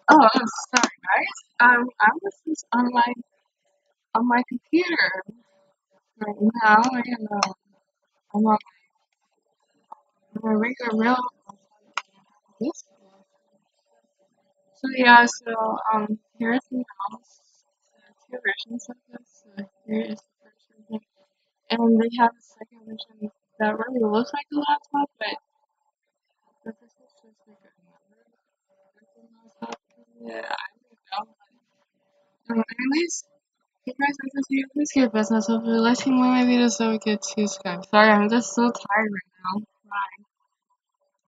Oh, I'm sorry, guys. I'm just on my computer right now, and I'm on my regular mail. This. So yeah, here's the mouse. Two versions of this. So here is the first version, and they have a second version that really looks like a laptop, but this is just like another laptop. Yeah, I don't know. At least. Hey guys, I'm just here. Please give business over. Let's see more of my videos so we get to subscribe. Sorry, I'm just so tired right now.